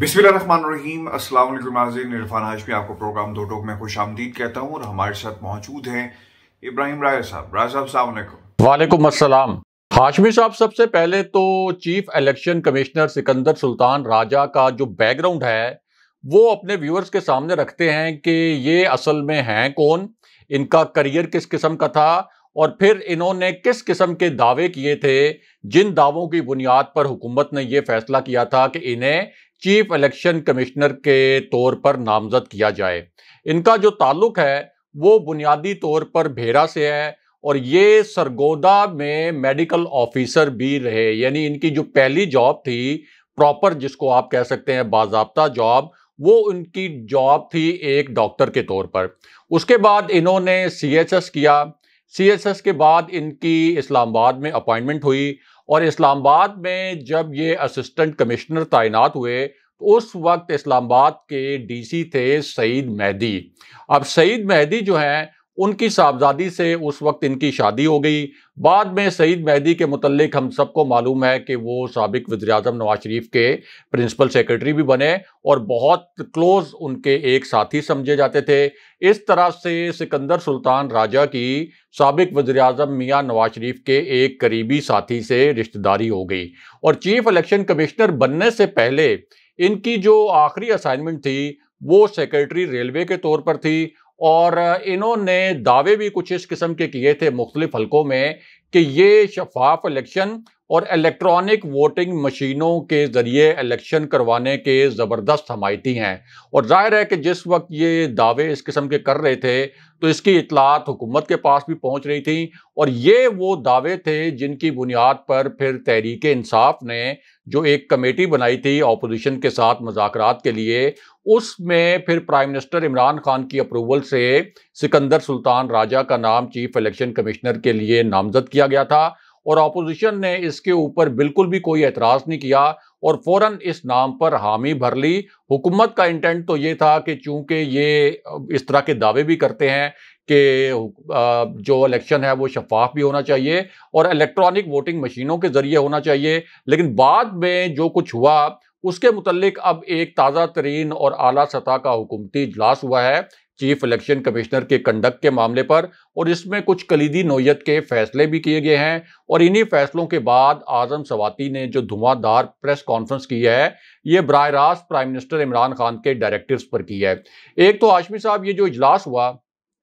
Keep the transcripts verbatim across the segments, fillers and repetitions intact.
बिस्मिल्लाहिर्रहमानिर्रहीम। अस्सलाम वालेकुम नाज़रीन, इरफान हाशमी आपको प्रोग्राम दो टोक में खुश आमदीद कहता हूँ और हमारे साथ मौजूद हैं इब्राहिम राय साहब। राय साहब अस्सलाम वालेकुम। वालेकुम अस्सलाम। हाशमी साहब, सबसे पहले तो chief election commissioner Sikandar Sultan Raja का जो बैकग्राउंड है वो अपने व्यूअर्स के सामने रखते हैं कि ये असल में हैं कौन, इनका करियर किस किस्म का था और फिर इन्होंने किस किस्म के दावे किए थे जिन दावों की बुनियाद पर हुकूमत ने यह फैसला किया था कि इन्हें चीफ इलेक्शन कमिश्नर के तौर पर नामजद किया जाए। इनका जो ताल्लुक है वो बुनियादी तौर पर भेड़ा से है और ये सरगोदा में मेडिकल ऑफिसर भी रहे, यानी इनकी जो पहली जॉब थी प्रॉपर, जिसको आप कह सकते हैं बाज़ाब्ता जॉब, वो उनकी जॉब थी एक डॉक्टर के तौर पर। उसके बाद इन्होंने सी एच एस किया। सी एच एस के बाद इनकी इस्लामाबाद में अपॉइंटमेंट हुई और इस्लामाबाद में जब ये असिस्टेंट कमिश्नर तैनात हुए तो उस वक्त इस्लामाबाद के डी सी थे सईद मेहदी। अब सईद मेहदी जो हैं उनकी साहबजादी से उस वक्त इनकी शादी हो गई। बाद में सईद मेहदी के मुतल्लिक हम सबको मालूम है कि वो साबिक वज़ीर-ए-आज़म नवाज शरीफ के प्रिंसिपल सेक्रेटरी भी बने और बहुत क्लोज उनके एक साथी समझे जाते थे। इस तरह से सिकंदर सुल्तान राजा की साबिक वज़ीर-ए-आज़म मियां नवाज शरीफ के एक करीबी साथी से रिश्तेदारी हो गई और चीफ इलेक्शन कमिश्नर बनने से पहले इनकी जो आखिरी असाइनमेंट थी वो सेक्रेटरी रेलवे के तौर पर थी और इन्होंने दावे भी कुछ इस किस्म के किए थे मुख्तलिफ हलकों में कि ये शफाफ इलेक्शन और इलेक्ट्रॉनिक वोटिंग मशीनों के ज़रिए इलेक्शन करवाने के ज़बरदस्त हमायती हैं। और जाहिर है कि जिस वक्त ये दावे इस किस्म के कर रहे थे तो इसकी इतलात हुकूमत के पास भी पहुंच रही थी और ये वो दावे थे जिनकी बुनियाद पर फिर तहरीक इंसाफ ने जो एक कमेटी बनाई थी ऑपोजिशन के साथ मुज़ाकरात के लिए, उसमें फिर प्राइम मिनिस्टर इमरान खान की अप्रूवल से सिकंदर सुल्तान राजा का नाम चीफ इलेक्शन कमिश्नर के लिए नामजद किया गया था और ऑपोजिशन ने इसके ऊपर बिल्कुल भी कोई एतराज़ नहीं किया और फौरन इस नाम पर हामी भर ली। हुकूमत का इंटेंट तो ये था कि चूंकि ये इस तरह के दावे भी करते हैं कि जो इलेक्शन है वो शफाफ भी होना चाहिए और इलेक्ट्रॉनिक वोटिंग मशीनों के ज़रिए होना चाहिए, लेकिन बाद में जो कुछ हुआ उसके मुतल्लिक अब एक ताज़ा तरीन और आला सतह का हुकूमती इजलास हुआ है चीफ इलेक्शन कमिश्नर के कंडक्ट के मामले पर और इसमें कुछ कलीदी नोयत के फैसले भी किए गए हैं और इन्हीं फैसलों के बाद आज़म सवाती ने जो धुआंधार प्रेस कॉन्फ्रेंस की है ये बराह रास्त प्राइम मिनिस्टर इमरान खान के डायरेक्टिव्स पर की है। एक तो हाशमी साहब, ये जो इजलास हुआ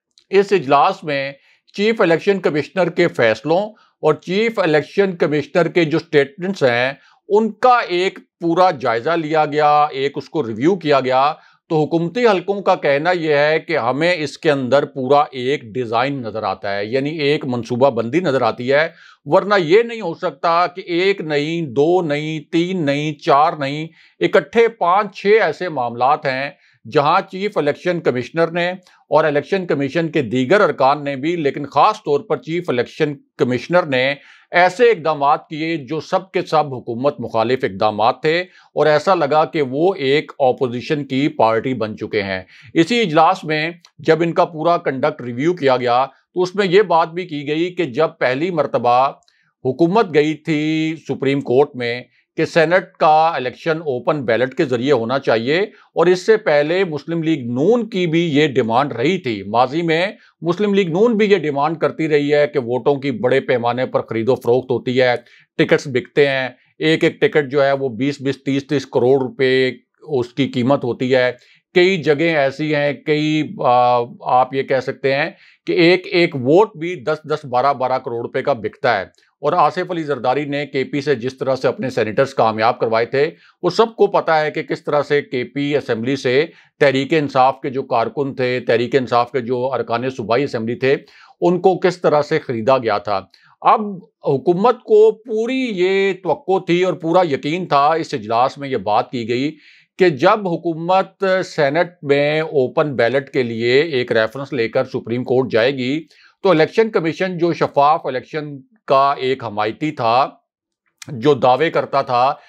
इस इजलास में चीफ इलेक्शन कमिश्नर के फैसलों और चीफ इलेक्शन कमिश्नर के जो स्टेटमेंट्स हैं उनका एक पूरा जायजा लिया गया, एक उसको रिव्यू किया गया। तो हुकूमती हलकों का कहना यह है कि हमें इसके अंदर पूरा एक डिज़ाइन नज़र आता है, यानी एक मनसूबाबंदी नज़र आती है, वरना ये नहीं हो सकता कि एक नहीं, दो नहीं, तीन नहीं, चार नहीं, इकट्ठे पाँच छः ऐसे मामलात हैं जहां चीफ इलेक्शन कमिश्नर ने और इलेक्शन कमीशन के दीगर अरकान ने भी, लेकिन ख़ास तौर पर चीफ इलेक्शन कमिश्नर ने ऐसे इकदाम किए जो सब के सब हुकूमत मुखालिफ इकदाम थे और ऐसा लगा कि वो एक ऑपोजिशन की पार्टी बन चुके हैं। इसी इजलास में जब इनका पूरा कंडक्ट रिव्यू किया गया तो उसमें यह बात भी की गई कि जब पहली मरतबा हुकूमत गई थी सुप्रीम कोर्ट में कि सेनेट का इलेक्शन ओपन बैलेट के जरिए होना चाहिए और इससे पहले मुस्लिम लीग नून की भी ये डिमांड रही थी। माजी में मुस्लिम लीग नून भी ये डिमांड करती रही है कि वोटों की बड़े पैमाने पर खरीदो फरोख्त होती है, टिकट्स बिकते हैं, एक एक टिकट जो है वो बीस बीस तीस तीस करोड़ रुपए उसकी कीमत होती है। कई जगह ऐसी हैं, कई आ, आप ये कह सकते हैं कि एक एक वोट भी दस दस बारह बारह करोड़ रुपए का बिकता है और आसिफ अली जरदारी ने केपी से जिस तरह से अपने सेनेटर्स कामयाब करवाए थे वो सबको पता है कि किस तरह से केपी असेंबली से तहरीक इंसाफ के जो कारकुन थे, तहरीक इंसाफ के जो अरकान सूबाई असेंबली थे, उनको किस तरह से खरीदा गया था। अब हुकूमत को पूरी ये तवक्को थी और पूरा यकीन था, इस इजलास में ये बात की गई कि जब हुकूमत सेनेट में ओपन बैलेट के लिए एक रेफरेंस लेकर सुप्रीम कोर्ट जाएगी तो इलेक्शन कमीशन जो शफाफ इलेक्शन का एक हमायती था, जो दावे करता था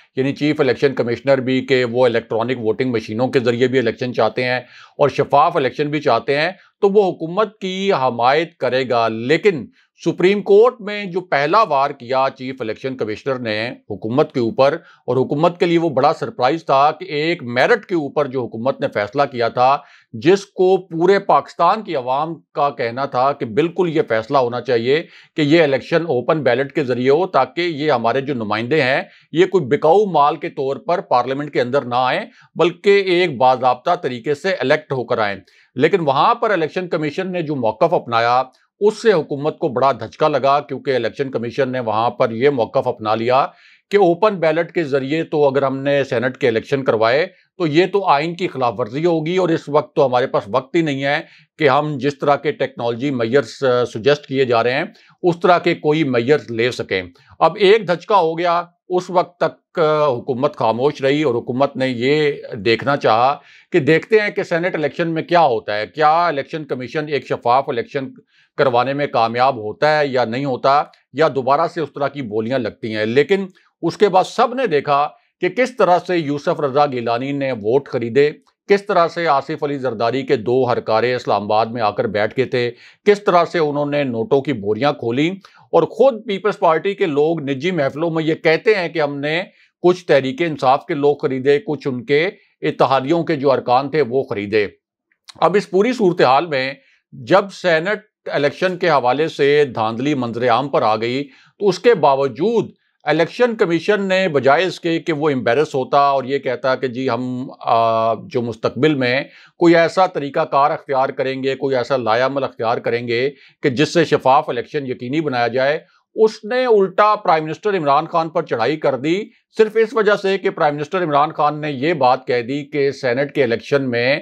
यानी चीफ इलेक्शन कमिश्नर भी, कि वो इलेक्ट्रॉनिक वोटिंग मशीनों के जरिए भी इलेक्शन चाहते हैं और शफाफ इलेक्शन भी चाहते हैं, तो वो हुकूमत की हमायत करेगा। लेकिन सुप्रीम कोर्ट में जो पहला वार किया चीफ इलेक्शन कमिश्नर ने हुकूमत के ऊपर, और हुकूमत के लिए वो बड़ा सरप्राइज था कि एक मेरिट के ऊपर जो हुकूमत ने फैसला किया था, जिसको पूरे पाकिस्तान की आवाम का कहना था कि बिल्कुल ये फैसला होना चाहिए कि ये इलेक्शन ओपन बैलेट के जरिए हो, ताकि ये हमारे जो नुमाइंदे हैं ये कोई बिकाऊ माल के तौर पर पार्लियामेंट के अंदर ना आए, बल्कि एक बाज़ाब्ता तरीके से इलेक्ट होकर आए। लेकिन वहां पर इलेक्शन कमीशन ने जो मौकफ अपनाया, उससे हुकूमत को बड़ा धचका लगा, क्योंकि इलेक्शन कमीशन ने वहां पर यह मौकफ अपना लिया कि ओपन बैलेट के जरिए तो अगर हमने सेनेट के इलेक्शन करवाए तो ये तो आइन की खिलाफ वर्जी होगी, और इस वक्त तो हमारे पास वक्त ही नहीं है कि हम जिस तरह के टेक्नोलॉजी मेजर्स सुजेस्ट किए जा रहे हैं उस तरह के कोई मेजर्स ले सकें। अब एक धचका हो गया, उस वक्त तक हुकूमत खामोश रही और हुकूमत ने ये देखना चाहा कि देखते हैं कि सेनेट इलेक्शन में क्या होता है, क्या इलेक्शन कमीशन एक शफाफ इलेक्शन करवाने में कामयाब होता है या नहीं होता, या दोबारा से उस तरह की बोलियां लगती हैं। लेकिन उसके बाद सब ने देखा कि किस तरह से यूसुफ रजा गिलानी ने वोट खरीदे, किस तरह से आसिफ अली जरदारी के दो हरकारे इस्लामाबाद में आकर बैठ के थे, किस तरह से उन्होंने नोटों की बोरियां खोली, और खुद पीपल्स पार्टी के लोग निजी महफिलों में ये कहते हैं कि हमने कुछ तहरीक इंसाफ के लोग खरीदे, कुछ उनके इत्तेहादियों के जो अरकान थे वो खरीदे। अब इस पूरी सूरत हाल में जब सेनेट इलेक्शन के हवाले से धांधली मंजरे आम पर आ गई, तो उसके बावजूद इलेक्शन कमीशन ने बजाय इसके कि वो एम्बेरस होता और ये कहता कि जी हम आ, जो मुस्तकबिल में कोई ऐसा तरीकाकार अख्तियार करेंगे, कोई ऐसा लायामल अख्तियार करेंगे कि जिससे शफाफ इलेक्शन यकीनी बनाया जाए, उसने उल्टा प्राइम मिनिस्टर इमरान खान पर चढ़ाई कर दी, सिर्फ इस वजह से कि प्राइम मिनिस्टर इमरान खान ने ये बात कह दी कि सेनेट के इलेक्शन में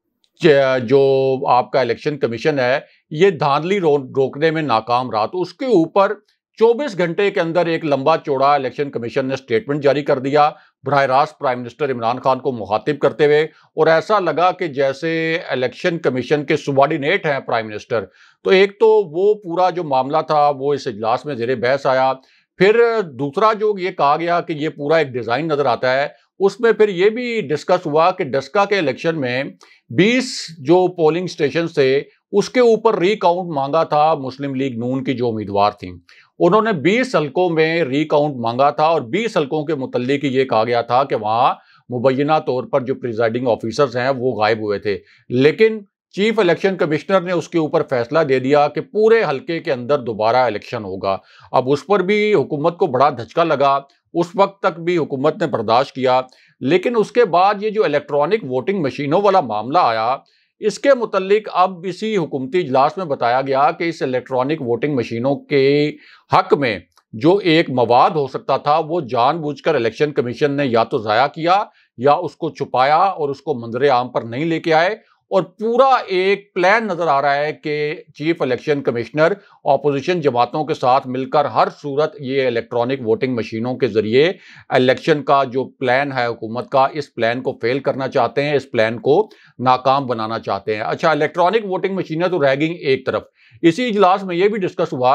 जो आपका इलेक्शन कमीशन है ये धांधली रो, रोकने में नाकाम रहा। तो उसके ऊपर चौबीस घंटे के अंदर एक लंबा चौड़ा इलेक्शन कमीशन ने स्टेटमेंट जारी कर दिया, बराह रास्त प्राइम मिनिस्टर इमरान खान को मुखातिब करते हुए, और ऐसा लगा कि जैसे इलेक्शन कमीशन के सुबॉर्डिनेट हैं प्राइम मिनिस्टर। तो एक तो वो पूरा जो मामला था वो इस इजलास में ज़ेरे बहस आया। फिर दूसरा जो ये कहा गया कि ये पूरा एक डिज़ाइन नज़र आता है, उसमें फिर ये भी डिस्कस हुआ कि डस्का के इलेक्शन में बीस जो पोलिंग स्टेशन थे उसके ऊपर रीकाउंट मांगा था मुस्लिम लीग नून की जो उम्मीदवार थी, उन्होंने बीस हलकों में रीकाउंट मांगा था, और बीस हलकों के मुतल्लिक ये कहा गया था कि वहाँ मुबैना तौर पर जो प्रिजाइडिंग ऑफिसर्स हैं वो गायब हुए थे। लेकिन चीफ इलेक्शन कमिश्नर ने उसके ऊपर फैसला दे दिया कि पूरे हलके के अंदर दोबारा इलेक्शन होगा। अब उस पर भी हुकूमत को बड़ा धचका लगा, उस वक्त तक भी हुकूमत ने बर्दाश्त किया। लेकिन उसके बाद ये जो इलेक्ट्रॉनिक वोटिंग मशीनों वाला मामला आया, इसके मुतल्लिक अब इसी हुकूमती इजलास में बताया गया कि इस इलेक्ट्रॉनिक वोटिंग मशीनों के हक में जो एक मवाद हो सकता था वो जानबूझकर इलेक्शन कमीशन ने या तो ज़ाया किया या उसको छुपाया और उसको मंजरे आम पर नहीं लेके आए, और पूरा एक प्लान नजर आ रहा है कि चीफ इलेक्शन कमिश्नर ऑपोजिशन जमातों के साथ मिलकर हर सूरत ये इलेक्ट्रॉनिक वोटिंग मशीनों के जरिए इलेक्शन का जो प्लान है हुकूमत का, इस प्लान को फेल करना चाहते हैं, इस प्लान को नाकाम बनाना चाहते हैं। अच्छा, इलेक्ट्रॉनिक वोटिंग मशीनें तो रह गई एक तरफ, इसी इजलास में यह भी डिस्कस हुआ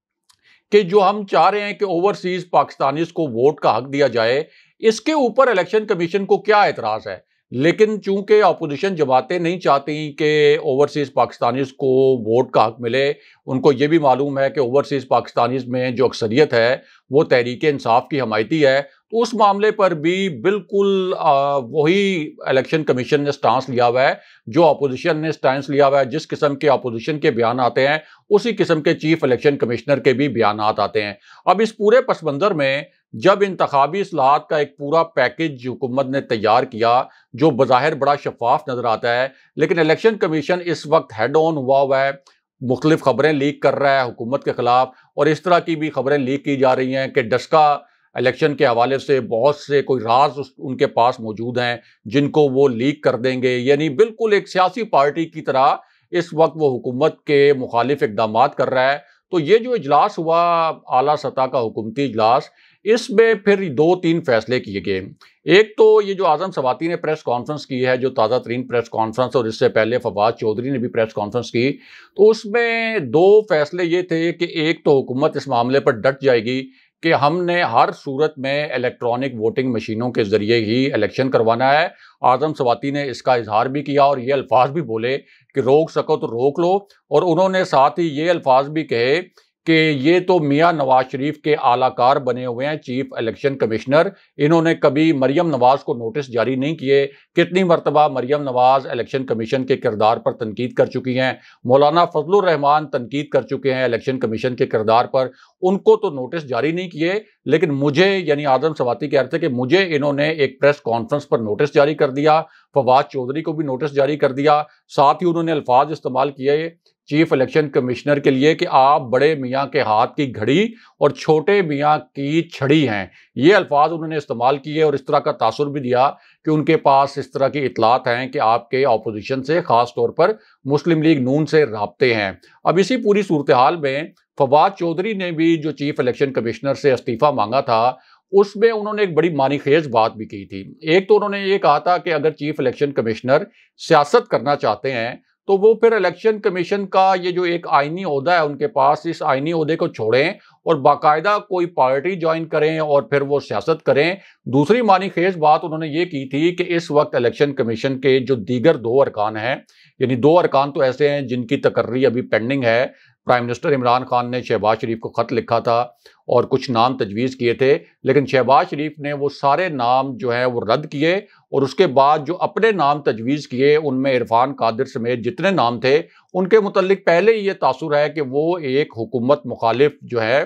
कि जो हम चाह रहे हैं कि ओवरसीज पाकिस्तानीज को वोट का हक दिया जाए, इसके ऊपर इलेक्शन कमीशन को क्या एतराज है। लेकिन चूंकि अपोजिशन जमातें नहीं चाहती कि ओवरसीज पाकिस्तानीज को वोट का हक मिले, उनको ये भी मालूम है कि ओवरसीज पाकिस्तानीज में जो अक्सरियत है वो तहरीक इंसाफ की हमायती है, तो उस मामले पर भी बिल्कुल आ, वही इलेक्शन कमीशन ने स्टांस लिया हुआ है जो अपोजिशन ने स्टांस लिया हुआ है। जिस किस्म के अपोजिशन के बयान आते हैं उसी किस्म के चीफ इलेक्शन कमिश्नर के भी बयान आते हैं। अब इस पूरे पस मंज़र में जब इंतखाबी इस्लाहात का एक पूरा पैकेज हुकूमत ने तैयार किया जो बज़ाहिर बड़ा शफाफ नजर आता है, लेकिन इलेक्शन कमीशन इस वक्त हेड ऑन हुआ हुआ है, मुख्तलिफ खबरें लीक कर रहा है हुकूमत के खिलाफ, और इस तरह की भी खबरें लीक की जा रही हैं कि डस्का इलेक्शन के हवाले से बहुत से कोई राज उनके पास मौजूद हैं जिनको वो लीक कर देंगे। यानी बिल्कुल एक सियासी पार्टी की तरह इस वक्त वो हुकूमत के मुखालिफ इकदाम कर रहा है। तो ये जो इजलास हुआ आला सतह का हुकूमती इजलास, इसमें फिर दो तीन फैसले किए गए। एक तो ये जो आजम सवाती ने प्रेस कॉन्फ्रेंस की है, जो ताज़ा तरीन प्रेस कॉन्फ्रेंस, और इससे पहले फवाद चौधरी ने भी प्रेस कॉन्फ्रेंस की, तो उसमें दो फैसले ये थे कि एक तो हुकूमत इस मामले पर डट जाएगी कि हमने हर सूरत में इलेक्ट्रॉनिक वोटिंग मशीनों के जरिए ही इलेक्शन करवाना है। आजम सवाती ने इसका इजहार भी किया और ये अल्फाज भी बोले कि रोक सको तो रोक लो। और उन्होंने साथ ही ये अल्फाज भी कहे कि ये तो मियां नवाज शरीफ के आलाकार बने हुए हैं, चीफ इलेक्शन कमिश्नर। इन्होंने कभी मरियम नवाज को नोटिस जारी नहीं किए। कितनी मरतबा मरियम नवाज इलेक्शन कमीशन के किरदार पर तनकीद कर चुकी हैं, मौलाना फजलुर रहमान तनकीद कर चुके हैं इलेक्शन कमीशन के किरदार पर, उनको तो नोटिस जारी नहीं किए। लेकिन मुझे यानी आजम सवाती कह रहे थे कि मुझे इन्होंने एक प्रेस कॉन्फ्रेंस पर नोटिस जारी कर दिया, फवाद चौधरी को भी नोटिस जारी कर दिया। साथ ही उन्होंने अल्फाज इस्तेमाल किए चीफ इलेक्शन कमिश्नर के लिए कि आप बड़े मियाँ के हाथ की घड़ी और छोटे मियाँ की छड़ी हैं। ये अल्फाज उन्होंने इस्तेमाल किए और इस तरह का तासुर भी दिया कि उनके पास इस तरह की इतलात हैं कि आपके अपोजिशन से, ख़ास तौर पर मुस्लिम लीग नून से राब्ते हैं। अब इसी पूरी सूरत हाल में फवाद चौधरी ने भी जो चीफ इलेक्शन कमिश्नर से इस्तीफ़ा मांगा था, उसमें उन्होंने एक बड़ी मानीखेज बात भी की थी। एक तो उन्होंने ये कहा था कि अगर चीफ इलेक्शन कमिश्नर सियासत करना चाहते हैं तो वो फिर इलेक्शन कमीशन का ये जो एक आईनी ओहदा है उनके पास, इस आईनी ओहदे को छोड़ें और बाकायदा कोई पार्टी ज्वाइन करें और फिर वो सियासत करें। दूसरी मानीखेज बात उन्होंने ये की थी कि इस वक्त इलेक्शन कमीशन के जो दीगर दो अरकान हैं, यानी दो अरकान तो ऐसे हैं जिनकी तकर्री अभी पेंडिंग है। प्राइम मिनिस्टर इमरान खान ने शहबाज शरीफ को खत लिखा था और कुछ नाम तजवीज़ किए थे, लेकिन शहबाज शरीफ ने वो सारे नाम जो है वो रद्द किए और उसके बाद जो अपने नाम तजवीज़ किए उनमें इरफान कादिर समेत जितने नाम थे उनके मुतल्लिक पहले ही ये तासुर है कि वो एक हुकूमत मुखालिफ जो है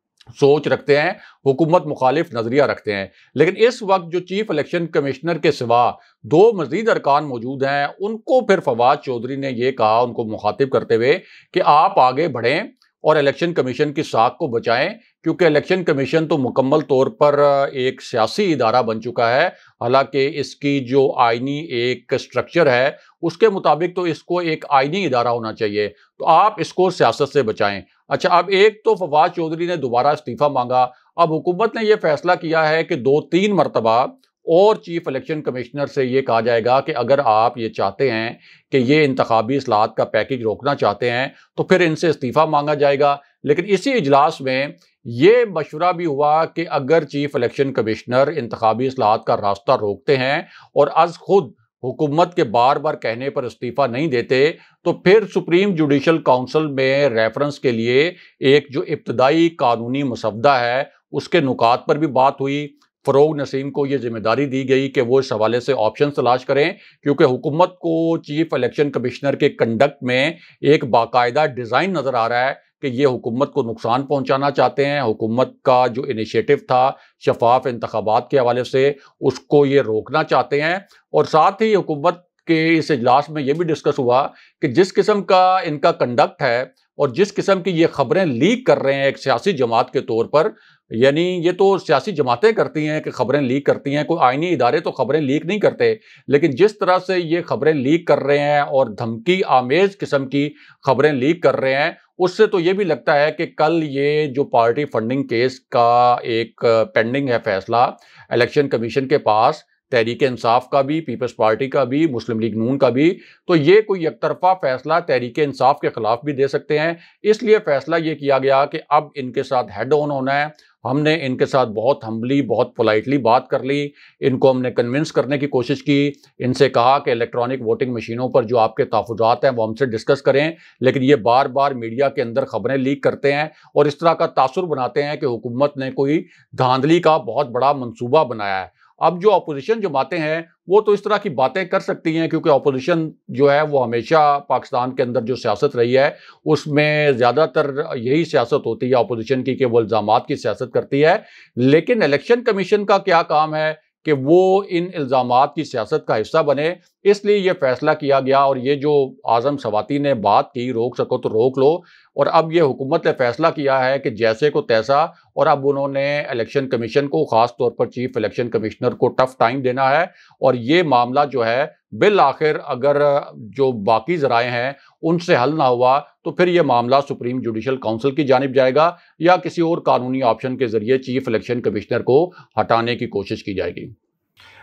सोच रखते हैं, हुकूमत मुखालिफ नजरिया रखते हैं। लेकिन इस वक्त जो चीफ इलेक्शन कमिश्नर के सिवा दो मजीद अरकान मौजूद हैं, उनको फिर फवाद चौधरी ने यह कहा, उनको मुखातिब करते हुए कि आप आगे बढ़ें और इलेक्शन कमीशन की साख को बचाएं, क्योंकि इलेक्शन कमीशन तो मुकम्मल तौर पर एक सियासी इदारा बन चुका है। हालांकि इसकी जो आईनी एक स्ट्रक्चर है उसके मुताबिक तो इसको एक आईनी इदारा होना चाहिए, तो आप इसको सियासत से बचाएं। अच्छा, अब एक तो फवाद चौधरी ने दोबारा इस्तीफा मांगा, अब हुकूमत ने यह फैसला किया है कि दो तीन मरतबा और चीफ इलेक्शन कमिश्नर से ये कहा जाएगा कि अगर आप ये चाहते हैं कि ये इंतखाबी इस्लाहत का पैकेज रोकना चाहते हैं तो फिर इनसे इस्तीफा मांगा जाएगा। लेकिन इसी इजलास में ये मशवरा भी हुआ कि अगर चीफ इलेक्शन कमिश्नर इंतखाबी इस्लाहत का रास्ता रोकते हैं और अज खुद हुकूमत के बार बार कहने पर इस्तीफा नहीं देते तो फिर सुप्रीम जुडिशल काउंसिल में रेफरेंस के लिए एक जो इब्तदाई कानूनी मसवदा है उसके नुकात पर भी बात हुई। फरोग नसीम को ये जिम्मेदारी दी गई कि वो इस हवाले से ऑप्शन तलाश करें, क्योंकि हुकूमत को चीफ इलेक्शन कमिश्नर के कंडक्ट में एक बाकायदा डिज़ाइन नज़र आ रहा है कि ये हुकूमत को नुकसान पहुंचाना चाहते हैं। हुकूमत का जो इनिशिएटिव था शफाफ इंतखाबात के हवाले से, उसको ये रोकना चाहते हैं। और साथ ही हुकूमत के इस इजलास में ये भी डिस्कस हुआ कि जिस किस्म का इनका कंडक्ट है और जिस किस्म की ये खबरें लीक कर रहे हैं एक सियासी जमात के तौर पर, यानी ये तो सियासी जमातें करती हैं कि खबरें लीक करती हैं, कोई आईनी इदारे तो खबरें लीक नहीं करते, लेकिन जिस तरह से ये खबरें लीक कर रहे हैं और धमकी आमेज किस्म की खबरें लीक कर रहे हैं, उससे तो ये भी लगता है कि कल ये जो पार्टी फंडिंग केस का एक पेंडिंग है फैसला इलेक्शन कमीशन के पास, तहरीक इंसाफ का भी, पीपल्स पार्टी का भी, मुस्लिम लीग नून का भी, तो ये कोई एकतरफा फैसला तहरीक इंसाफ के खिलाफ भी दे सकते हैं। इसलिए फैसला ये किया गया कि अब इनके साथ हेड ऑन होना है। हमने इनके साथ बहुत हम्बली, बहुत पोलाइटली बात कर ली, इनको हमने कन्विंस करने की कोशिश की, इनसे कहा कि इलेक्ट्रॉनिक वोटिंग मशीनों पर जो आपके तहफ़्फ़ुज़ात हैं वो हमसे डिस्कस करें, लेकिन ये बार बार मीडिया के अंदर खबरें लीक करते हैं और इस तरह का तासुर बनाते हैं कि हुकूमत ने कोई धांधली का बहुत बड़ा मंसूबा बनाया है। अब जो अपोजिशन जमातें हैं वो तो इस तरह की बातें कर सकती हैं, क्योंकि अपोजिशन जो है वो हमेशा पाकिस्तान के अंदर जो सियासत रही है उसमें ज़्यादातर यही सियासत होती है अपोजिशन की कि वो इल्ज़ामात की सियासत करती है। लेकिन इलेक्शन कमीशन का क्या काम है कि वो इन इल्ज़ामात की सियासत का हिस्सा बने, इसलिए ये फैसला किया गया। और ये जो आज़म सवाती ने बात की रोक सको तो रोक लो, और अब ये हुकूमत ने फैसला किया है कि जैसे को तैसा, और अब उन्होंने इलेक्शन कमीशन को, ख़ास तौर पर चीफ इलेक्शन कमिश्नर को टफ टाइम देना है। और ये मामला जो है बिल आखिर अगर जो बाकी ज़राए हैं उनसे हल ना हुआ तो फिर ये मामला सुप्रीम जुडिशल काउंसिल की जानिब जाएगा या किसी और कानूनी ऑप्शन के ज़रिए चीफ इलेक्शन कमिश्नर को हटाने की कोशिश की जाएगी।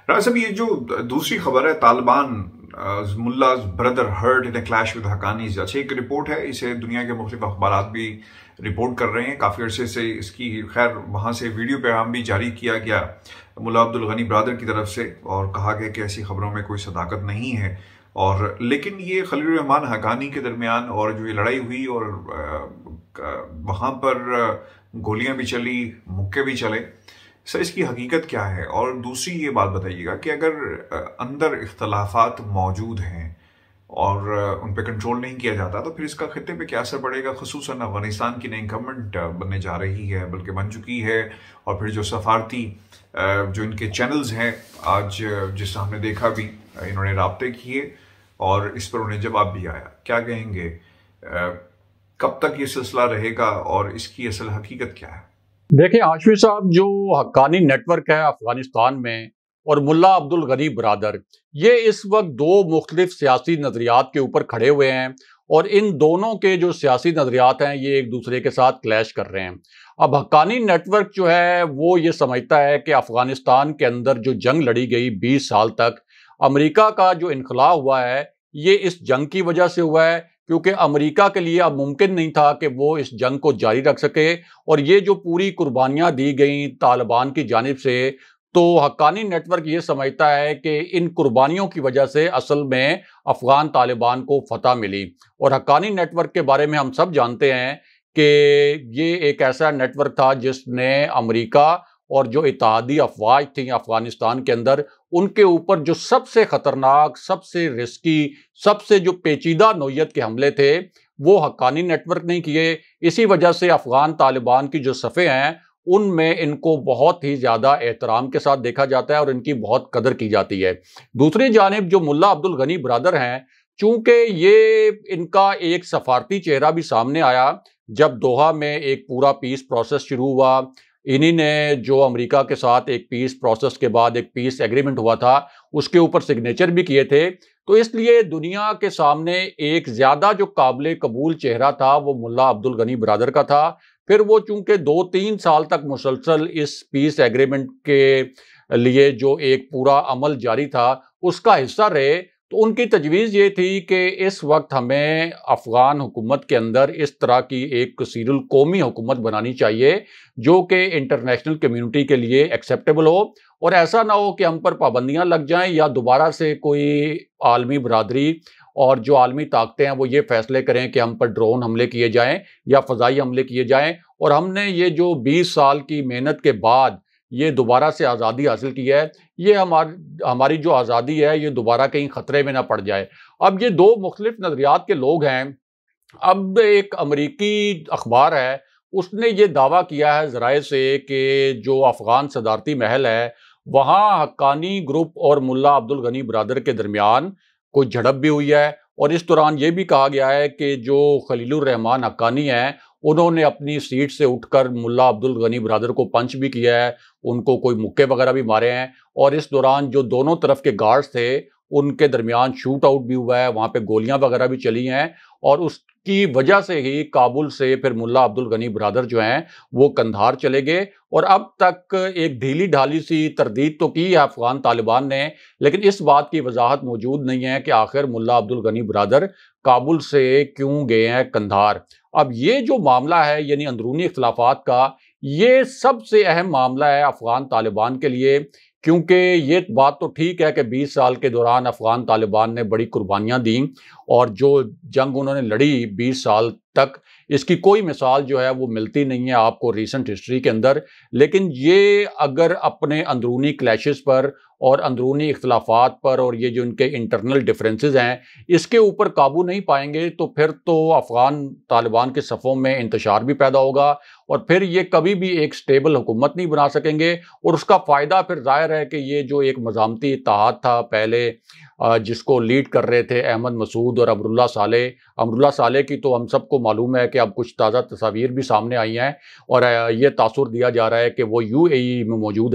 राजा साहब, ये जो दूसरी खबर है, Taliban Mullah's Baradar hurt in a clash with Haqqanis, अच्छा एक रिपोर्ट है, इसे दुनिया के मुख्तलिफ अखबार भी रिपोर्ट कर रहे हैं काफ़ी अरसे से। इसकी खैर वहाँ से वीडियो पैगाम भी जारी किया गया मुल्ला अब्दुल गनी ब्रदर की तरफ से, और कहा गया कि ऐसी खबरों में कोई सदाकत नहीं है। और लेकिन ये खलील रहमान हक्कानी के दरमियान और जो ये लड़ाई हुई और वहाँ पर गोलियां भी चली, मुक्के भी चले, सर इसकी हकीकत क्या है? और दूसरी ये बात बताइएगा कि अगर अंदर इख्तलाफात मौजूद हैं और उन पर कंट्रोल नहीं किया जाता तो फिर इसका खित्ते पे क्या असर पड़ेगा? खुसूसन अफगानिस्तान की नई गवर्नमेंट बनने जा रही है, बल्कि बन चुकी है, और फिर जो सफारती जो इनके चैनल्स हैं आज जिस हमने देखा भी, इन्होंने राब्ते किए और इस पर उन्हें जवाब भी आया। क्या कहेंगे, कब तक ये सिलसिला रहेगा और इसकी असल हकीकत क्या है? देखिए हाशमी साहब, जो हक्कानी नेटवर्क है अफगानिस्तान में और मुल्ला अब्दुल गनी ब्रदर, ये इस वक्त दो मुख्तलिफ सियासी नज़रियात के ऊपर खड़े हुए हैं और इन दोनों के जो सियासी नज़रियात हैं ये एक दूसरे के साथ क्लैश कर रहे हैं। अब हक्कानी नेटवर्क जो है वो ये समझता है कि अफगानिस्तान के अंदर जो जंग लड़ी गई बीस साल तक, अमेरिका का जो इनखला हुआ है ये इस जंग की वजह से हुआ है, क्योंकि अमेरिका के लिए अब मुमकिन नहीं था कि वो इस जंग को जारी रख सके। और ये जो पूरी कुर्बानियां दी गई तालिबान की जानिब से, तो हक्कानी नेटवर्क ये समझता है कि इन कुर्बानियों की वजह से असल में अफगान तालिबान को फतह मिली। और हक्कानी नेटवर्क के बारे में हम सब जानते हैं कि ये एक ऐसा नेटवर्क था जिसने अमेरिका और जो इत्तेहादी अफवाज थी अफगानिस्तान के अंदर, उनके ऊपर जो सबसे खतरनाक, सबसे रिस्की, सबसे जो पेचीदा नौयत के हमले थे वो हक्कानी नेटवर्क नहीं किए। इसी वजह से अफगान तालिबान की जो सफ़े हैं उनमें इनको बहुत ही ज़्यादा एहतराम के साथ देखा जाता है और इनकी बहुत कदर की जाती है। दूसरी जानिब जो मुल्ला अब्दुल गनी ब्रदर हैं, चूंकि ये इनका एक सफारती चेहरा भी सामने आया जब दोहा में एक पूरा पीस प्रोसेस शुरू हुआ, इन्हीं ने जो अमेरिका के साथ एक पीस प्रोसेस के बाद एक पीस एग्रीमेंट हुआ था उसके ऊपर सिग्नेचर भी किए थे, तो इसलिए दुनिया के सामने एक ज़्यादा जो काबिल कबूल चेहरा था वो मुल्ला अब्दुल गनी ब्रदर का था। फिर वो चूंकि दो तीन साल तक मुसलसल इस पीस एग्रीमेंट के लिए जो एक पूरा अमल जारी था उसका हिस्सा रहे, तो उनकी तजवीज़ ये थी कि इस वक्त हमें अफ़गान हुकूमत के अंदर इस तरह की एक कसीरुल कौमी हुकूमत बनानी चाहिए जो कि इंटरनेशनल कम्युनिटी के लिए एक्सेप्टेबल हो, और ऐसा ना हो कि हम पर पाबंदियां लग जाएं या दोबारा से कोई आलमी बरादरी और जो आलमी ताकतें हैं वो ये फैसले करें कि हम पर ड्रोन हमले किए जाएं या फ़ज़ाई हमले किए जाएं, और हमने ये जो बीस साल की मेहनत के बाद ये दोबारा से आज़ादी हासिल की है, ये हमारी हमारी जो आज़ादी है ये दोबारा कहीं ख़तरे में ना पड़ जाए। अब ये दो मुख्तलिफ नज़रियात के लोग हैं। अब एक अमरीकी अखबार है उसने ये दावा किया है ज़राए से कि जो अफ़गान सदारती महल है वहाँ हक्कानी ग्रुप और मुल्ला अब्दुल गनी ब्रदर के दरमियान कोई झड़प भी हुई है, और इस दौरान ये भी कहा गया है कि जो खलीलुर रहमान हक्कानी हैं उन्होंने अपनी सीट से उठकर मुल्ला अब्दुल गनी ब्रदर को पंच भी किया है, उनको कोई मुक्के वगैरह भी मारे हैं, और इस दौरान जो दोनों तरफ के गार्ड्स थे उनके दरमियान शूट आउट भी हुआ है, वहाँ पे गोलियां वगैरह भी चली हैं, और उसकी वजह से ही काबुल से फिर मुल्ला अब्दुल गनी ब्रदर जो हैं वो कंधार चले गए। और अब तक एक ढीली ढाली सी तरदीद तो की है अफगान तालिबान ने, लेकिन इस बात की वजाहत मौजूद नहीं है कि आखिर मुल्ला अब्दुल गनी ब्रदर काबुल से क्यों गए हैं कंधार। अब ये जो मामला है यानी अंदरूनी इख्तलाफात का, ये सबसे अहम मामला है अफगान तालिबान के लिए, क्योंकि ये बात तो ठीक है कि बीस साल के दौरान अफगान तालिबान ने बड़ी कुर्बानियां दी और जो जंग उन्होंने लड़ी बीस साल तक, इसकी कोई मिसाल जो है वो मिलती नहीं है आपको रीसेंट हिस्ट्री के अंदर। लेकिन ये अगर अपने अंदरूनी क्लैशेस पर और अंदरूनी इख्तलाफात पर और ये जो इनके इंटरनल डिफरेंसेस हैं इसके ऊपर काबू नहीं पाएंगे तो फिर तो अफगान तालिबान के सफ़ों में इंतशार भी पैदा होगा और फिर ये कभी भी एक स्टेबल हुकूमत नहीं बना सकेंगे। और उसका फ़ायदा फिर ज़ाहिर है कि ये जो एक मज़ामती इत्तेहाद था पहले जिसको लीड कर रहे थे अहमद मसूद और अमरुल्लाह साले, अमरुल्लाह साले की तो हम सबको मालूम है कि अब कुछ ताज़ा तस्वीर भी सामने आई हैं और ये तासुर दिया जा रहा है कि वो यूएई में मौजूद हैं।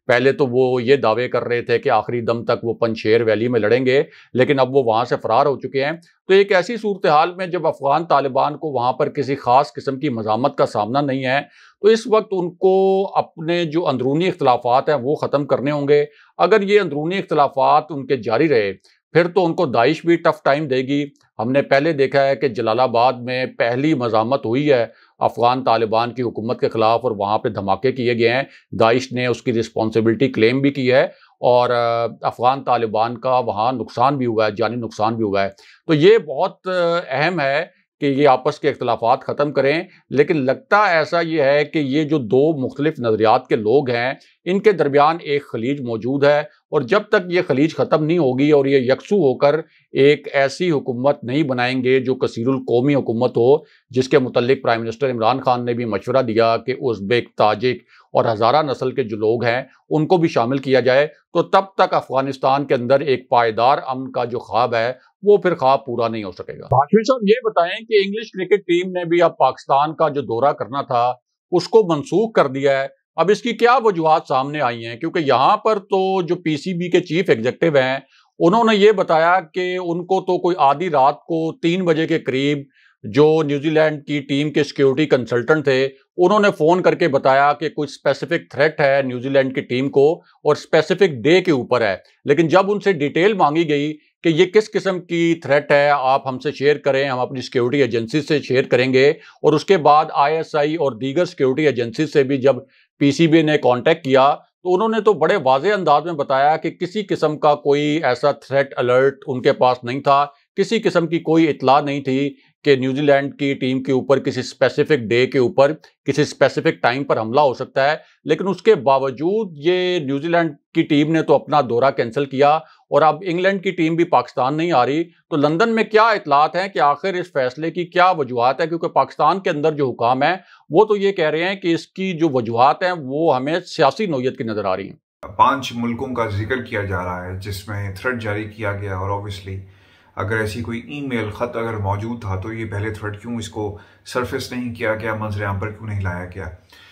पहले तो वो ये दावे कर रहे थे कि आखिरी दम तक वो पंजशेर वैली में लड़ेंगे, लेकिन अब वो वहां से फरार हो चुके हैं। तो एक ऐसी सूरत हाल में जब अफगान तालिबान को वहां पर किसी खास किस्म की मज़ामत का सामना नहीं है, तो इस वक्त उनको अपने जो अंदरूनी इख्तलाफात हैं वो ख़त्म करने होंगे। अगर ये अंदरूनी इख्तलाफात उनके जारी रहे, फिर तो उनको दाइश भी टफ टाइम देगी। हमने पहले देखा है कि जलालाबाद में पहली मज़ामत हुई है अफगान तालिबान की हुकूमत के खिलाफ और वहाँ पे धमाके किए गए हैं। दाइश ने उसकी रिस्पॉन्सिबिलिटी क्लेम भी की है और अफगान तालिबान का वहाँ नुकसान भी हुआ है, जानी नुकसान भी हुआ है। तो ये बहुत अहम है कि ये आपस के इख्तलाफात ख़त्म करें, लेकिन लगता ऐसा ये है कि ये जो दो मुख्तलिफ नज़रियात के लोग हैं, इनके दरमियान एक खलीज मौजूद है और जब तक ये खलीज ख़त्म नहीं होगी और ये यकसू होकर एक ऐसी हुकूमत नहीं बनाएंगे जो कसीरुल कौमी हुकूमत हो, जिसके मुतल्लिक प्राइम मिनिस्टर इमरान खान ने भी मशवरा दिया कि उज़्बेक, ताजिक और हज़ारा नस्ल के जो लोग हैं उनको भी शामिल किया जाए, तो तब तक अफगानिस्तान के अंदर एक पायदार अमन का जो ख्वाब है वो फिर ख्वाब पूरा नहीं हो सकेगा। हाशमी साहब ये बताएं कि इंग्लिश क्रिकेट टीम ने भी अब पाकिस्तान का जो दौरा करना था उसको मनसूख कर दिया है। अब इसकी क्या वजूहात सामने आई हैं? क्योंकि यहाँ पर तो जो पीसीबी के चीफ एग्जीक्यूटिव हैं उन्होंने ये बताया कि उनको तो कोई आधी रात को तीन बजे के करीब जो न्यूजीलैंड की टीम के सिक्योरिटी कंसल्टेंट थे उन्होंने फ़ोन करके बताया कि कुछ स्पेसिफिक थ्रेट है न्यूजीलैंड की टीम को और स्पेसिफिक डे के ऊपर है। लेकिन जब उनसे डिटेल मांगी गई कि ये किस किस्म की थ्रेट है, आप हमसे शेयर करें, हम अपनी सिक्योरिटी एजेंसी से शेयर करेंगे। और उसके बाद आईएसआई और दीगर सिक्योरिटी एजेंसी से भी जब पीसीबी ने कांटेक्ट किया तो उन्होंने तो बड़े वाज़े अंदाज में बताया कि किसी किस्म का कोई ऐसा थ्रेट अलर्ट उनके पास नहीं था, किसी किस्म की कोई इत्तला नहीं थी कि न्यूजीलैंड की टीम के ऊपर किसी स्पेसिफिक डे के ऊपर किसी स्पेसिफिक टाइम पर हमला हो सकता है। लेकिन उसके बावजूद ये न्यूजीलैंड की टीम ने तो अपना दौरा कैंसिल किया और अब इंग्लैंड की टीम भी पाकिस्तान नहीं आ रही। तो लंदन में क्या इतलात हैं कि आखिर इस फैसले की क्या वजूहात है? क्योंकि पाकिस्तान के अंदर जो हुकाम है वो तो ये कह रहे हैं कि इसकी जो वजूहात हैं वो हमें सियासी नौयत की नजर आ रही हैं। पांच मुल्कों का जिक्र किया जा रहा है जिसमें थ्रेट जारी किया गया और ऑब्वियसली अगर ऐसी कोई ईमेल खत अगर मौजूद था तो ये पहले थ्रेट क्यों इसको सरफेस नहीं किया गया, मंजर आम पर क्यों नहीं लाया गया।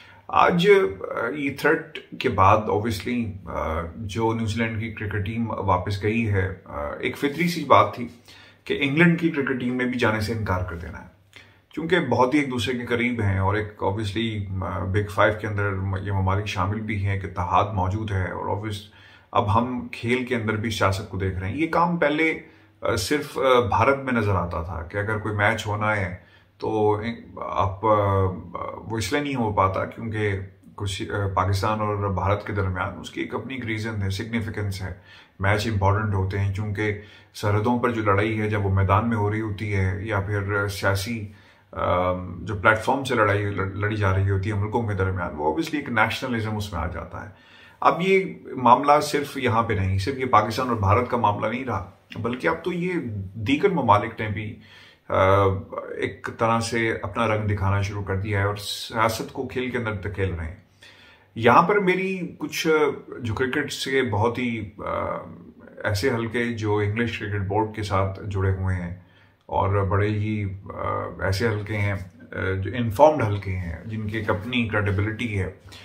आज ये थ्रेट के बाद ऑब्वियसली जो न्यूजीलैंड की क्रिकेट टीम वापस गई है, एक फितरी सी बात थी कि इंग्लैंड की क्रिकेट टीम ने भी जाने से इनकार कर देना है क्योंकि बहुत ही एक दूसरे के करीब हैं और एक ऑब्वियसली बिग फाइव के अंदर ये ममालिक शामिल भी हैं, एक इत्तेहाद मौजूद है और ऑब्वियस अब हम खेल के अंदर भी सियासत को देख रहे हैं। ये काम पहले सिर्फ भारत में नजर आता था कि अगर कोई मैच होना है तो आप वो इसलिए नहीं हो पाता क्योंकि कुछ पाकिस्तान और भारत के दरमियान उसकी एक अपनी रीज़न है, सिग्निफिकेंस है। मैच इंपॉर्टेंट होते हैं क्योंकि सरहदों पर जो लड़ाई है जब वो मैदान में हो रही होती है या फिर सियासी जो प्लेटफॉर्म से लड़ाई लड़ी जा रही होती है मुल्कों के दरमियान, वो ऑब्वियसली एक नेशनलिज्म उसमें आ जाता है। अब ये मामला सिर्फ यहाँ पे नहीं, सिर्फ ये पाकिस्तान और भारत का मामला नहीं रहा, बल्कि अब तो ये दीगर ममालिक ने भी एक तरह से अपना रंग दिखाना शुरू कर दिया है और सियासत को खेल के अंदर धकेल रहे हैं। यहाँ पर मेरी कुछ जो क्रिकेट से बहुत ही ऐसे हल्के जो इंग्लिश क्रिकेट बोर्ड के साथ जुड़े हुए हैं और बड़े ही ऐसे हल्के हैं जो इन्फॉर्म्ड हल्के हैं जिनकी एक अपनी क्रेडिबिलिटी है,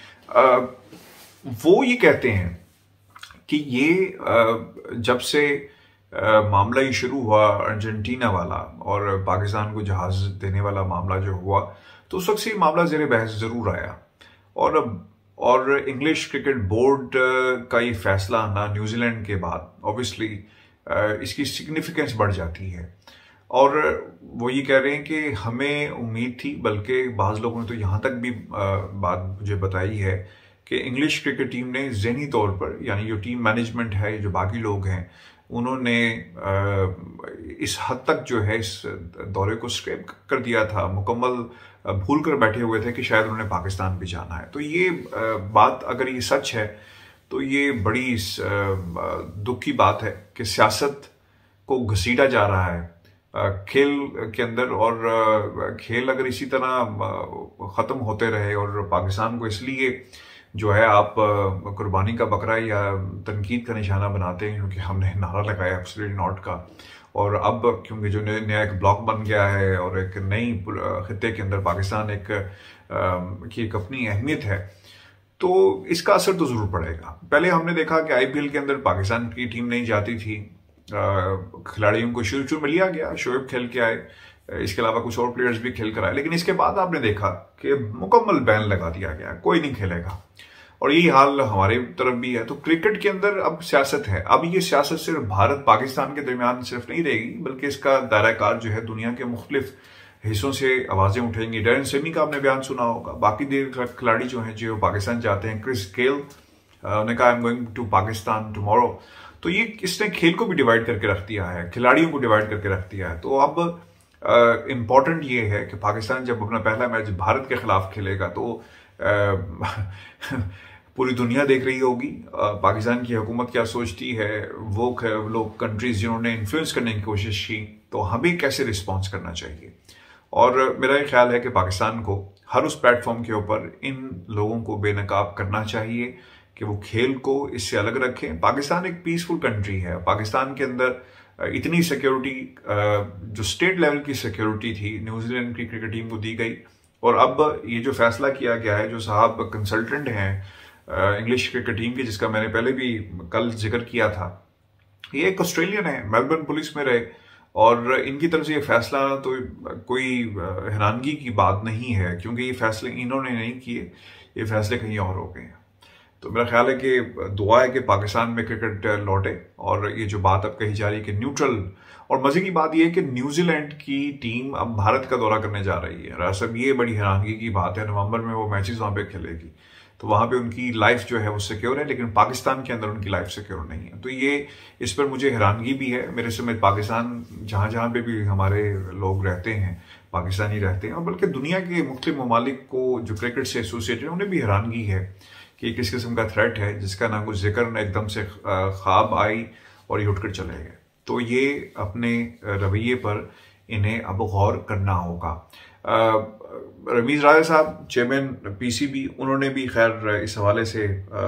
वो ये कहते हैं कि ये जब से मामला ही शुरू हुआ अर्जेंटीना वाला और पाकिस्तान को जहाज देने वाला मामला जो हुआ, तो उस वक्त से मामला ज़ेरे बहस ज़रूर आया और और इंग्लिश क्रिकेट बोर्ड का ये फैसला आना न्यूजीलैंड के बाद ऑब्वियसली इसकी सिग्निफिकेंस बढ़ जाती है। और वो ये कह रहे हैं कि हमें उम्मीद थी, बल्कि बाज़ लोगों ने तो यहाँ तक भी बात मुझे बताई है कि इंग्लिश क्रिकेट टीम ने ज़हनी तौर पर, यानी जो टीम मैनेजमेंट है, जो बाकी लोग हैं, उन्होंने इस हद तक जो है इस दौरे को स्क्रैप कर दिया था, मुकम्मल भूल कर बैठे हुए थे कि शायद उन्होंने पाकिस्तान भी जाना है। तो ये बात अगर ये सच है तो ये बड़ी दुख की बात है कि सियासत को घसीटा जा रहा है खेल के अंदर, और खेल अगर इसी तरह ख़त्म होते रहे और पाकिस्तान को इसलिए जो है आप कुर्बानी का बकरा या तनकीद का निशाना बनाते हैं क्योंकि हमने नारा लगाया एब्सोल्युटली नॉट का, और अब क्योंकि जो नया एक ब्लॉक बन गया है और एक नई खित्ते के अंदर पाकिस्तान एक की एक अपनी अहमियत है, तो इसका असर तो जरूर पड़ेगा। पहले हमने देखा कि आईपीएल के अंदर पाकिस्तान की टीम नहीं जाती थी, खिलाड़ियों को शुरू शुरू में लिया गया, शोएब खेल के आए, इसके अलावा कुछ और प्लेयर्स भी खेल कर आए, लेकिन इसके बाद आपने देखा कि मुकम्मल बैन लगा दिया गया, कोई नहीं खेलेगा। और यही हाल हमारे तरफ भी है। तो क्रिकेट के अंदर अब सियासत है। अब ये सियासत सिर्फ भारत पाकिस्तान के दरमियान सिर्फ नहीं रहेगी, बल्कि इसका दायरा कार जो है दुनिया के मुख्तलिफ हिस्सों से आवाजें उठेंगी। डैरेन सेमी का आपने बयान सुना होगा, बाकी देर खिलाड़ी जो हैं जो पाकिस्तान जाते हैं, क्रिस गेल ने कहा I am going to Pakistan tomorrow. तो ये इसने खेल को भी डिवाइड करके रख दिया है, खिलाड़ियों को डिवाइड करके रख दिया है। तो अब इम्पॉर्टेंट uh, ये है कि पाकिस्तान जब अपना पहला मैच भारत के खिलाफ खेलेगा तो uh, पूरी दुनिया देख रही होगी uh, पाकिस्तान की हुकूमत क्या सोचती है, वो लोग कंट्रीज जिन्होंने इन्फ्लुएंस करने की कोशिश की, तो हमें कैसे रिस्पॉन्स करना चाहिए। और मेरा ये ख्याल है कि पाकिस्तान को हर उस प्लेटफॉर्म के ऊपर इन लोगों को बेनकाब करना चाहिए कि वो खेल को इससे अलग रखें। पाकिस्तान एक पीसफुल कंट्री है। पाकिस्तान के अंदर इतनी सिक्योरिटी जो स्टेट लेवल की सिक्योरिटी थी न्यूजीलैंड की क्रिकेट टीम को दी गई। और अब ये जो फैसला किया गया है, जो साहब कंसल्टेंट हैं इंग्लिश क्रिकेट टीम के, जिसका मैंने पहले भी कल जिक्र किया था, ये एक ऑस्ट्रेलियन है, मेलबर्न पुलिस में रहे, और इनकी तरफ से ये फैसला तो कोई हैरानगी की बात नहीं है, क्योंकि ये फैसले इन्होंने नहीं किए, ये फैसले कहीं और हो गए हैं। तो मेरा ख्याल है कि दुआ है कि पाकिस्तान में क्रिकेट लौटे। और ये जो बात अब कही जा रही है कि न्यूट्रल, और मजे की बात यह है कि न्यूजीलैंड की टीम अब भारत का दौरा करने जा रही है। सब ये बड़ी हैरानगी की बात है, नवंबर में वो मैचेस वहां पे खेलेगी, तो वहां पे उनकी लाइफ जो है वो सिक्योर है, लेकिन पाकिस्तान के अंदर उनकी लाइफ सिक्योर नहीं है। तो ये इस पर मुझे हैरानगी भी है। मेरे समझ पाकिस्तान जहां जहां पे भी हमारे लोग रहते हैं, पाकिस्तानी रहते हैं, और बल्कि दुनिया के मुख्तलिफ ममालिक को जो क्रिकेट से एसोसिएटेड है, उन्हें भी हैरानगी है कि किस किस्म का थ्रेट है जिसका ना कुछ जिक्र न एकदम से ख्वाब आई और ये उठकर चले गए। तो ये अपने रवैये पर इन्हें अब गौर करना होगा। रमीज राजा साहब, चेयरमैन पीसीबी, उन्होंने भी खैर इस हवाले से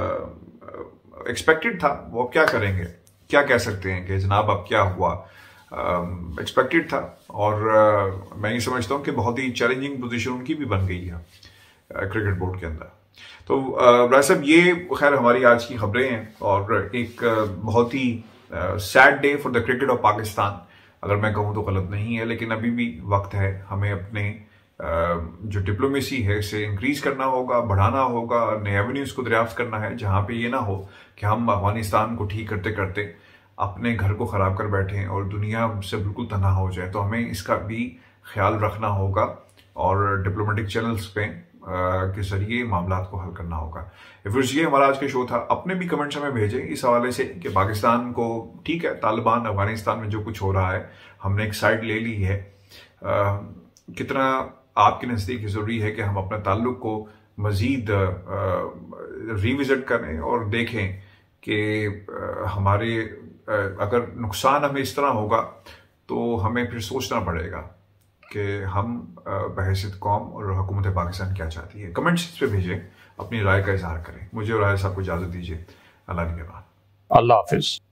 एक्सपेक्टेड था, वो अब क्या करेंगे, क्या कह सकते हैं कि जनाब अब क्या हुआ, एक्सपेक्टेड था। और आ, मैं ये समझता हूँ कि बहुत ही चैलेंजिंग पोजीशन उनकी भी बन गई है क्रिकेट बोर्ड के अंदर। तो राय साहब, ये खैर हमारी आज की खबरें हैं, और एक बहुत ही sad day for the cricket of Pakistan, अगर मैं कहूँ तो गलत नहीं है, लेकिन अभी भी वक्त है। हमें अपने जो डिप्लोमेसी है इसे इंक्रीज करना होगा, बढ़ाना होगा, नए एवेन्यूज को दरियाफ्त करना है, जहां पे ये ना हो कि हम अफगानिस्तान को ठीक करते करते अपने घर को खराब कर बैठे और दुनिया से बिल्कुल तनहा हो जाए। तो हमें इसका भी ख्याल रखना होगा और डिप्लोमेटिक चैनल्स पे के जरिए मामला को हल करना होगा। फिर ये हमारा आज का शो था। अपने भी कमेंट्स हमें भेजें इस हवाले से कि पाकिस्तान को, ठीक है, तालिबान अफगानिस्तान में जो कुछ हो रहा है, हमने एक साइड ले ली है, आ, कितना आपके नज़दीक जरूरी है कि हम अपने ताल्लुक को मजीद रिविजिट करें और देखें कि हमारे अगर नुकसान हमें इस तरह होगा तो हमें फिर सोचना पड़ेगा कि हम बहैसियत कौम और हुकूमत पाकिस्तान क्या चाहती है। कमेंट्स पे भेजें, अपनी राय का इजहार करें। मुझे और राय साहब को इजाजत दीजिए। अल्लाह निगहबान। अल्लाह हाफिज।